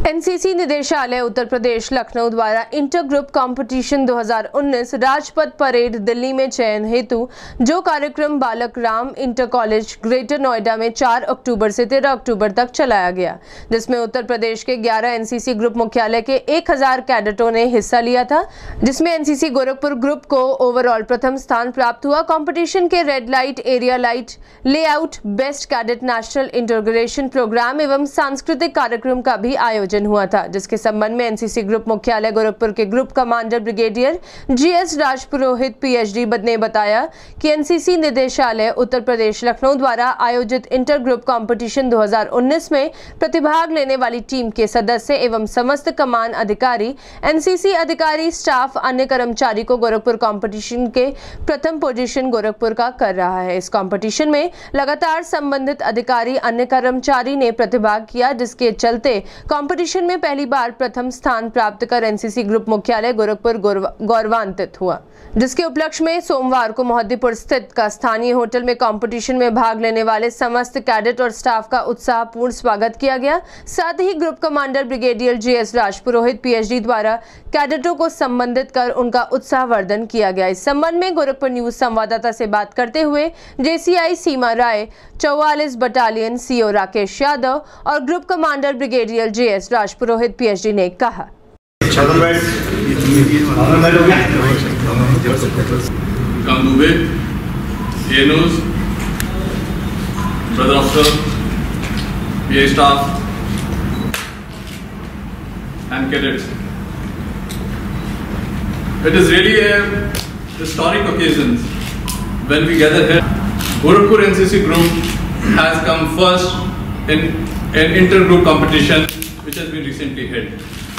NCC निदेशालय उत्तर प्रदेश लखनऊ द्वारा inter group competition 2019 Rajpath parade Delhi में चयन हेतु जो कार्यक्रम Balak Ram inter college Greater Noida में 4 अक्टूबर से 13 अक्टूबर तक चलाया गया, जिसमें उत्तर प्रदेश के 11 एनसीसी ग्रुप मुख्यालय के 1000 कैडेटों ने हिस्सा लिया था, जिसमें एनसीसी गोरखपुर ग्रुप को ओवरऑल प्रथम स्थान प्राप्त हुआ। कंपटीशन के red light, area light, layout, best cadet national integration programme एवं सांस्कृतिक कार्यक्रम का भी आयोजन हुआ था, जिसके संबंध में एनसीसी ग्रुप मुख्यालय गोरखपुर के group commander brigadier GS Rajpurohit PhD ने बताया कि एनसीसी निदेशालय उत्तर प्रदेश लखनऊ द्वारा आयोजित इंटर ग्रुप कंपटीशन 2019 में प्रतिभाग लेने वाली टीम के सदस्य एवं समस्त कमान अधिकारी, एनसीसी अधिकारी, स्टाफ, अन्य कर्मचारी को गोरखपुर कंपटीशन के प्रथम पोजीशन गोरखपुर का कर रहा है। इस कंपटीशन में लगातार संबंधित अधिकारी, अन्य कर्मचारी ने प्रतिभाग किया, जिसके चलते कंपटीशन में पहली बार प्रथम स्थान प्राप्त कर एनसीसी ग्रुप मुख्यालय गोरखपुर गौरवान्वित हुआ, जिसके उपलक्ष्य में सोमवार को मोहद्दीपुर स्थित का स्थानीय होटल में कंपटीशन में भाग लेने वाले समस्त कैडेट और स्टाफ का उत्साहपूर्ण स्वागत किया गया। साथ ही group commander brigadier GS Rajpurohit PhD द्वारा कैडेटों को संबोधित कर उनका उत्साहवर्धन किया गया। इस संबंध में गोरखपुर न्यूज संवाददाता से बात करते हुए JCI Seema Rai, 44 battalion CO Rakesh Yadav और group commander brigadier GS Rajpurohit PhD ने कहा। Kandube, ANOs, brother officer, PA staff and cadets. It is really a historic occasion when we gather here. Gorakhpur NCC group has come first in an inter-group competition which has been recently held.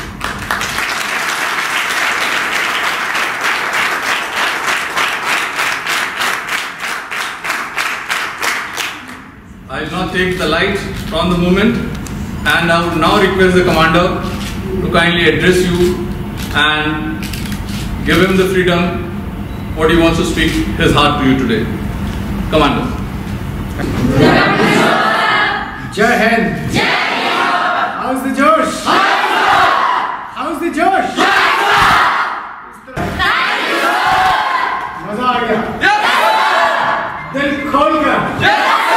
I will now take the light from the movement, and I would now request the commander to kindly address you and give him the freedom what he wants to speak his heart to you today. Commander. Jai Hind. How's the Josh? How's the Josh? मजा आ गया? दिल खोल कर?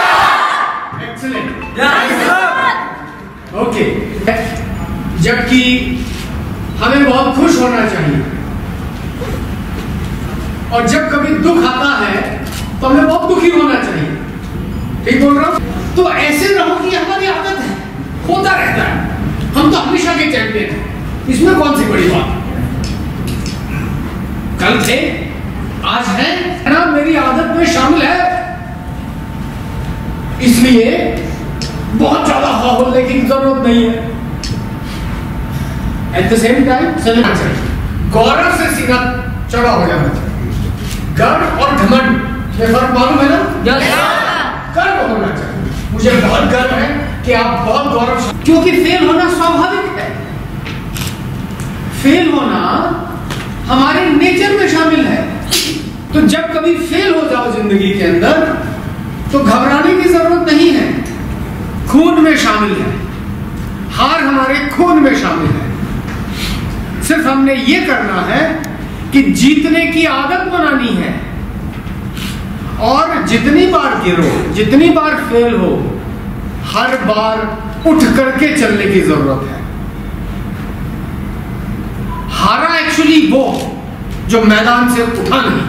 Okay, जबकि हमें बहुत खुश होना चाहिए और जब कभी दुख आता है तो हमें बहुत दुखी होना चाहिए। ठीक बोल रहा हूं? तो ऐसे रहो कि हमारी आदत है, होता रहता है, हम तो हमेशा के चैंपियन हैं, इसमें कौन सी बड़ी बात। कल थे, आज है ना, मेरी आदत में शामिल है, इसलिए बहुत ज्यादा हौसले की जरूरत नहीं है। एट द सेम टाइम चलना चाहिए, गौरव से सीना चढ़ा हो जाना चाहिए। गर्व और घमंड में फर्क मालूम है ना? गर्व होना चाहिए, मुझे बहुत गर्व है कि आप बहुत गौरव, क्योंकि फेल होना स्वाभाविक है, फेल होना हमारे नेचर में शामिल है। तो जब कभी फेल हो जाओ जिंदगी के अंदर तो घबराने की जरूरत नहीं है, खून में शामिल है, हार हमारे खून में शामिल है। सिर्फ हमने ये करना है कि जीतने की आदत बनानी है, और जितनी बार गिरो, जितनी बार फेल हो, हर बार उठ करके चलने की जरूरत है। हारा एक्चुअली वो जो मैदान से उठा नहीं,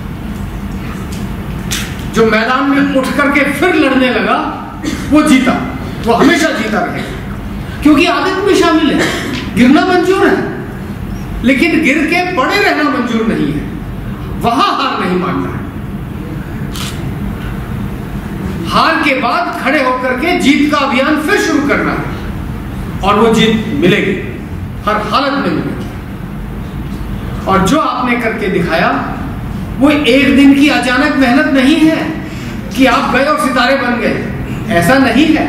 जो मैदान में उठ करके फिर लड़ने लगा वो जीता, वो हमेशा जीता रहेगा, क्योंकि आदत में शामिल है। गिरना मंजूर है, लेकिन गिर के पड़े रहना मंजूर नहीं है, वहां हार नहीं मानना है। हार के बाद खड़े होकर के जीत का अभियान फिर शुरू करना है, और वो जीत मिलेगी, हर हालत में मिलेगी। और जो आपने करके दिखाया वो एक दिन की अचानक मेहनत नहीं है कि आप गए और सितारे बन गए, ऐसा नहीं है।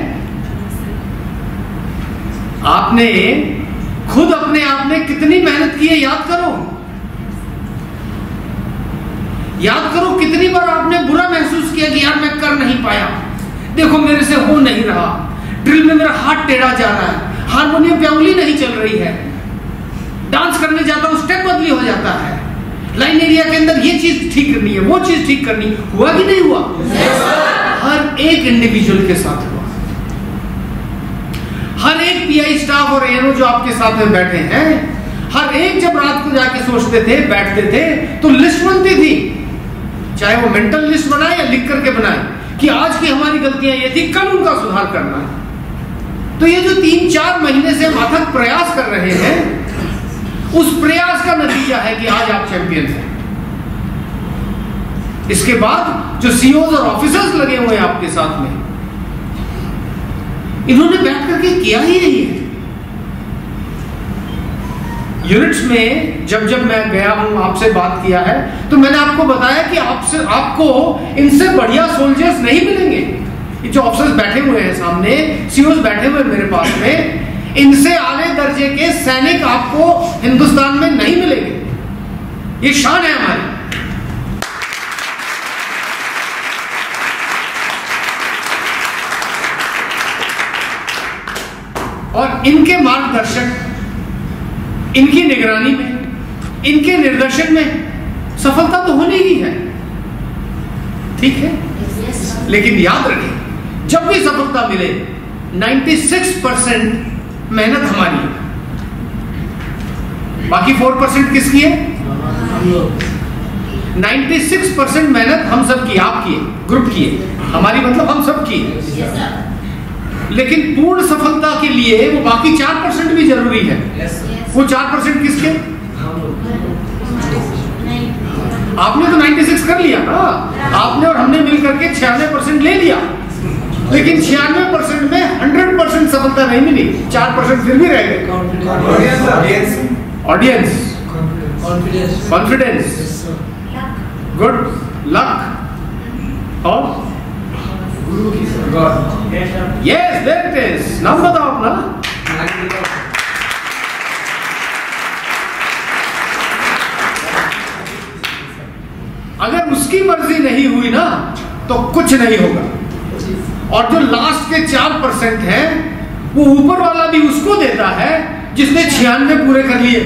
आपने खुद अपने आप में कितनी मेहनत की है, याद करो। याद करो कितनी बार आपने बुरा महसूस किया कि यार मैं कर नहीं पाया, देखो मेरे से हो नहीं रहा, ड्रिल में मेरा हाथ टेढ़ा जा रहा है, हारमोनियम पे उंगली नहीं चल रही है, डांस करने जाता हूं स्टेप बदली हो जाता है, लाइन एरिया के अंदर ये चीज ठीक करनी है, वो चीज ठीक करनी, हुआ कि नहीं हुआ? हर एक इंडिविजुअल के साथ हुआ। हर एक पीआई स्टाफ और एएनओ जो आपके साथ में बैठे हैं, हर एक जब रात को जाके सोचते थे, बैठते थे, तो लिस्ट बनती थी, चाहे वो मेंटल लिस्ट बनाए या लिख करके बनाए कि आज की हमारी गलतियां ये थी, कल उनका सुधार करना है। तो ये जो 3-4 महीने से हम अथक प्रयास कर रहे हैं, उस प्रयास का नतीजा है कि आज आप चैंपियन हैं। इसके बाद जो सीईओज और ऑफिसर्स लगे हुए हैं आपके साथ में, इन्होंने बैठ करके किया ही नहीं है। यूनिट्स में जब जब मैं गया हूं, आपसे बात किया है, तो मैंने आपको बताया कि आपको इनसे बढ़िया सोल्जर्स नहीं मिलेंगे। ये जो ऑफिसर्स बैठे हुए हैं सामने, सीईओज बैठे हुए मेरे पास में, इनसे आले दर्जे के सैनिक आपको हिंदुस्तान में नहीं मिलेंगे। ये शान है हमारी। और इनके मार्गदर्शक, इनकी निगरानी में, इनके निर्देशन में सफलता तो होनी ही है, ठीक है? लेकिन याद रखें, जब भी सफलता मिले 96% मेहनत हमारी है, बाकी 4% किसकी है? 96% मेहनत हम सब की, आपकी है, ग्रुप की है, हमारी मतलब हम सब की है। लेकिन पूर्ण सफलता के लिए वो बाकी 4% भी जरूरी है। वो 4% किसके? आपने तो 96 कर लिया ना, आपने और हमने मिलकर के 96% ले लिया, लेकिन 96% में 100% सफलता नहीं मिली, 4% फिर भी रह गए। ऑडियंस, कॉन्फिडेंस, गुड लक और यस, देयर इट इज। नाम बताओ अपना। अगर उसकी मर्जी नहीं हुई ना, तो कुछ नहीं होगा। और जो लास्ट के 4% है, वो ऊपर वाला भी उसको देता है जिसने 96 पूरे कर लिए।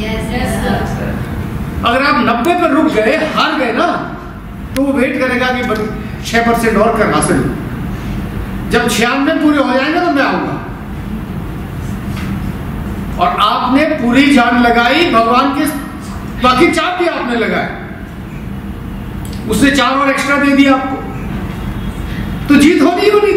अगर आप 90 पर रुक गए, हार गए ना, तो वो वेट करेगा कि 6% और कर हासिल। जब 96 पूरे हो जाएंगे तो मैं आऊंगा। और आपने पूरी जान लगाई, भगवान के बाकी 4 भी आपने लगाए, उसने 4 और एक्स्ट्रा दे दिया आपको, तो जीत होनी ही होनी।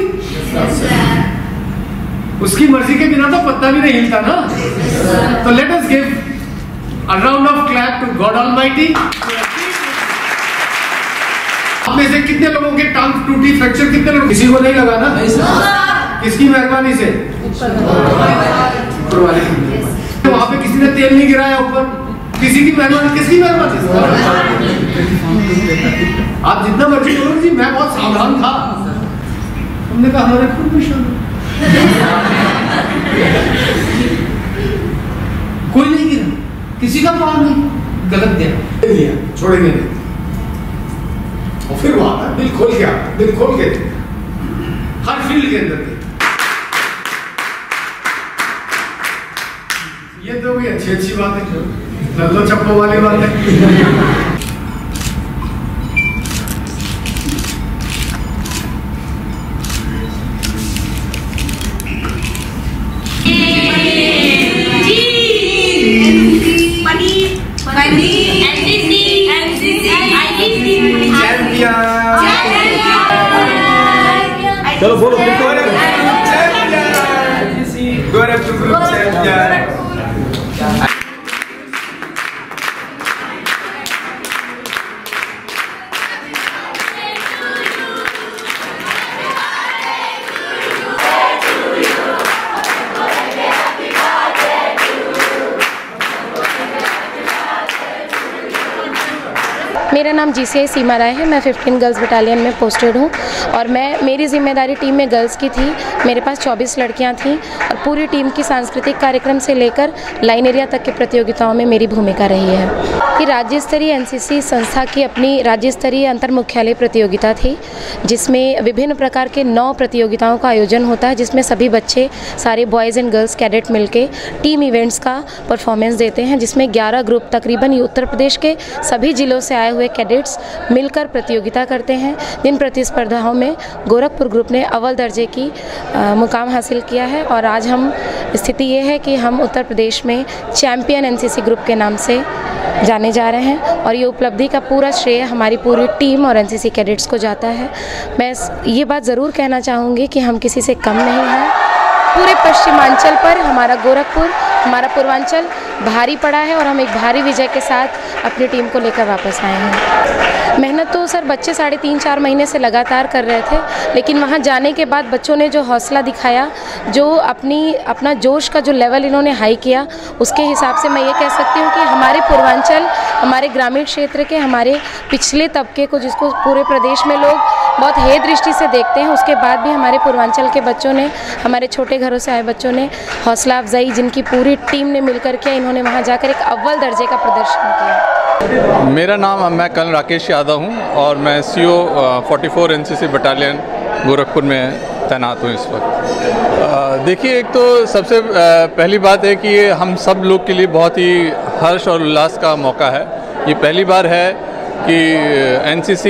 उसकी मर्जी के बिना तो पत्ता भी नहीं हिलता ना। तो let us give a round of clap to God almighty. आप में से कितने लोगों के टांग टूटी, फ्रैक्चर कितने लोग? किसी को नहीं लगा ना? किसकी मेहरबानी से? ऊपर वाले की। वहां पे किसी ने तेल नहीं गिराया ऊपर, किसी की मेहरबानी, किसकी मेहरबानी से? आप जितना मर्जी बोलो जी, मैं बहुत सावधान था। हमने कहा हमारे खूब निशान, कोई नहीं गिरा, किसी का पार नहीं, गलत दिया, छोड़ेंगे नहीं। और फिर वो आता, दिल खोल के आता, दिल खोल के हर फील्ड के अंदर। ये तो भी अच्छी बात है, लल्लो चप्पो वाली बात है। चलो बोलो, गोरखपुर ग्रुप चैंपियन। मेरा नाम GCI सीमा राय है। मैं 15 गर्ल्स बटालियन में पोस्टेड हूँ और मेरी जिम्मेदारी टीम में गर्ल्स की थी। मेरे पास 24 लड़कियाँ थीं और पूरी टीम की सांस्कृतिक कार्यक्रम से लेकर लाइन एरिया तक की प्रतियोगिताओं में मेरी भूमिका रही है। कि राज्य स्तरीय NCC संस्था की अपनी राज्य स्तरीय अंतर मुख्यालय प्रतियोगिता थी, जिसमें विभिन्न प्रकार के 9 प्रतियोगिताओं का आयोजन होता है, जिसमें सभी बच्चे सारे बॉयज़ एंड गर्ल्स कैडेट मिलके टीम इवेंट्स का परफॉर्मेंस देते हैं, जिसमें 11 ग्रुप तकरीबन उत्तर प्रदेश के सभी जिलों से आए हुए कैडेट्स मिलकर प्रतियोगिता करते हैं। जिन प्रतिस्पर्धाओं में गोरखपुर ग्रुप ने अव्वल दर्जे की मुकाम हासिल किया है और आज स्थिति ये है कि हम उत्तर प्रदेश में चैम्पियन NCC ग्रुप के नाम से जाने जा रहे हैं और ये उपलब्धि का पूरा श्रेय हमारी पूरी टीम और NCC कैडेट्स को जाता है। मैं ये बात ज़रूर कहना चाहूँगी कि हम किसी से कम नहीं हैं। पूरे पश्चिमांचल पर हमारा गोरखपुर, हमारा पूर्वांचल भारी पड़ा है और हम एक भारी विजय के साथ अपनी टीम को लेकर वापस आए हैं। मेहनत तो सर बच्चे 3.5-4 महीने से लगातार कर रहे थे, लेकिन वहाँ जाने के बाद बच्चों ने जो हौसला दिखाया, जो अपना जोश का जो लेवल इन्होंने हाई किया, उसके हिसाब से मैं ये कह सकती हूँ कि हमारे पूर्वांचल, हमारे ग्रामीण क्षेत्र के, हमारे पिछले तबके को, जिसको पूरे प्रदेश में लोग बहुत हेय दृष्टि से देखते हैं, उसके बाद भी हमारे पूर्वांचल के बच्चों ने, हमारे छोटे घरों से आए बच्चों ने हौसला अफजाई, जिनकी पूरी टीम ने मिलकर किया, इन्होंने वहाँ जाकर एक अव्वल दर्जे का प्रदर्शन किया। मेरा नाम मैं कर्नल राकेश यादव हूँ और मैं CO 44 NCC बटालियन गोरखपुर में तैनात हूँ इस वक्त। देखिए, एक तो सबसे पहली बात है कि ये हम सब लोग के लिए बहुत ही हर्ष और उल्लास का मौका है। ये पहली बार है कि NCC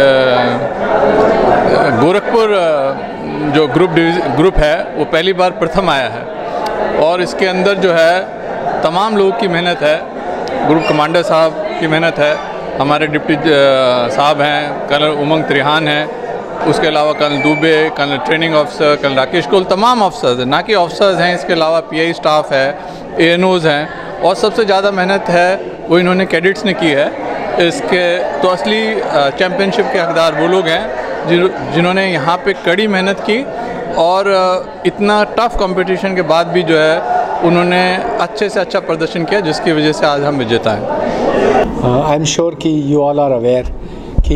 गोरखपुर जो ग्रुप है वो पहली बार प्रथम आया है और इसके अंदर जो है तमाम लोगों की मेहनत है। ग्रुप कमांडर साहब की मेहनत है, हमारे डिप्टी साहब हैं, कर्नल उमंग त्रिहान हैं, उसके अलावा colonel Dubey, colonel training officer, colonel Rakesh Kaul, तमाम ऑफिसर्स हैं, ना कि ऑफिसर्स हैं, इसके अलावा PI स्टाफ है, ANOs हैं और सबसे ज़्यादा मेहनत है वो इन्होंने कैडेट्स ने की है। इसके तो असली चैम्पियनशिप के हकदार वो लोग हैं जिन्होंने यहाँ पे कड़ी मेहनत की और इतना टफ कंपटीशन के बाद भी जो है उन्होंने अच्छे से अच्छा प्रदर्शन किया, जिसकी वजह से आज हम विजेता हैं। आई एम श्योर कि यू ऑल आर अवेयर कि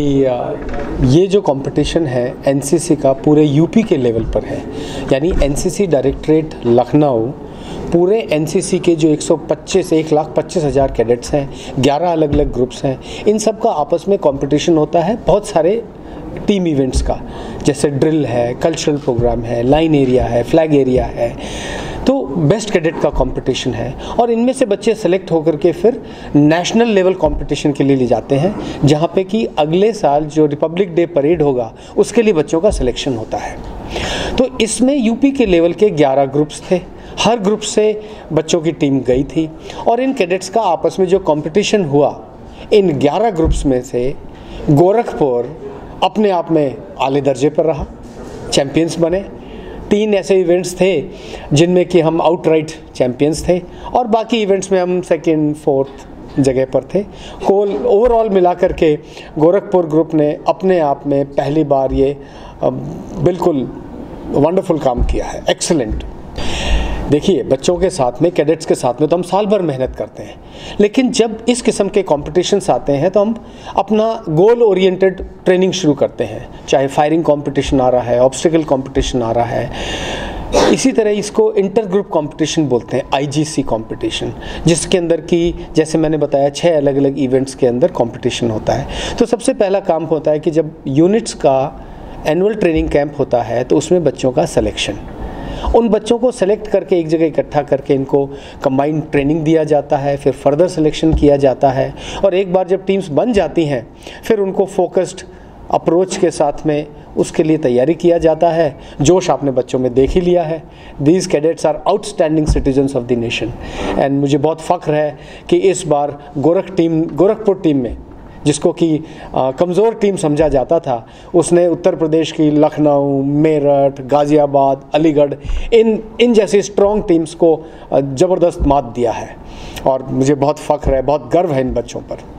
ये जो कंपटीशन है NCC का पूरे UP के लेवल पर है। यानी NCC डायरेक्टरेट लखनऊ पूरे NCC के जो 1,25,000 कैडेट्स हैं, 11 अलग अलग ग्रुप्स हैं, इन सब का आपस में कंपटीशन होता है बहुत सारे टीम इवेंट्स का, जैसे ड्रिल है, कल्चरल प्रोग्राम है, लाइन एरिया है, फ्लैग एरिया है, तो बेस्ट कैडेट का कंपटीशन है और इनमें से बच्चे सेलेक्ट होकर के फिर नेशनल लेवल कंपटीशन के लिए ले जाते हैं, जहाँ पे कि अगले साल जो रिपब्लिक डे परेड होगा उसके लिए बच्चों का सिलेक्शन होता है। तो इसमें UP के लेवल के 11 ग्रुप्स थे, हर ग्रुप से बच्चों की टीम गई थी और इन कैडेट्स का आपस में जो कंपटीशन हुआ, इन 11 ग्रुप्स में से गोरखपुर अपने आप में आले दर्जे पर रहा, चैम्पियंस बने। 3 ऐसे इवेंट्स थे जिनमें कि हम आउटराइट चैम्पियंस थे और बाकी इवेंट्स में हम 2nd, 4th जगह पर थे। ओवरऑल मिलाकर के गोरखपुर ग्रुप ने अपने आप में पहली बार ये बिल्कुल वंडरफुल काम किया है, एक्सीलेंट। देखिए, बच्चों के साथ में, कैडेट्स के साथ में तो हम साल भर मेहनत करते हैं, लेकिन जब इस किस्म के कॉम्पिटिशन्स आते हैं तो हम अपना गोल ओरिएंटेड ट्रेनिंग शुरू करते हैं। चाहे फायरिंग कंपटीशन आ रहा है, ऑब्स्टिकल कंपटीशन आ रहा है, इसी तरह इसको इंटर ग्रुप कंपटीशन बोलते हैं, IGC कंपटीशन, जिसके अंदर की जैसे मैंने बताया 6 अलग अलग इवेंट्स के अंदर कंपटीशन होता है। तो सबसे पहला काम होता है कि जब यूनिट्स का एनुअल ट्रेनिंग कैंप होता है तो उसमें बच्चों का सिलेक्शन, उन बच्चों को सेलेक्ट करके एक जगह इकट्ठा करके इनको कंबाइंड ट्रेनिंग दिया जाता है, फिर फर्दर सिलेक्शन किया जाता है और एक बार जब टीम्स बन जाती हैं फिर उनको फोकस्ड अप्रोच के साथ में उसके लिए तैयारी किया जाता है। जोश आपने बच्चों में देख ही लिया है। These cadets are outstanding citizens of the nation and मुझे बहुत फ़ख्र है कि इस बार गोरखपुर टीम में, जिसको कि कमज़ोर टीम समझा जाता था, उसने उत्तर प्रदेश की लखनऊ, मेरठ, गाज़ियाबाद, अलीगढ़ इन जैसी स्ट्रॉन्ग टीम्स को ज़बरदस्त मात दिया है और मुझे बहुत फ़ख्र है, बहुत गर्व है इन बच्चों पर।